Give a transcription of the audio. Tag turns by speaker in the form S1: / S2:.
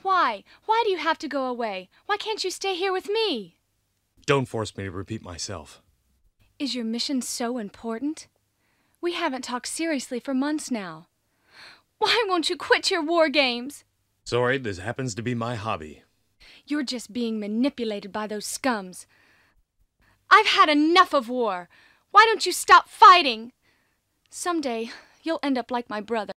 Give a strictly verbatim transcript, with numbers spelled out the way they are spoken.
S1: Why? Why do you have to go away? Why can't you stay here with me?
S2: Don't force me to repeat myself.
S1: Is your mission so important? We haven't talked seriously for months now. Why won't you quit your war games?
S2: Sorry, this happens to be my hobby.
S1: You're just being manipulated by those scums. I've had enough of war. Why don't you stop fighting? Someday, you'll end up like my brother.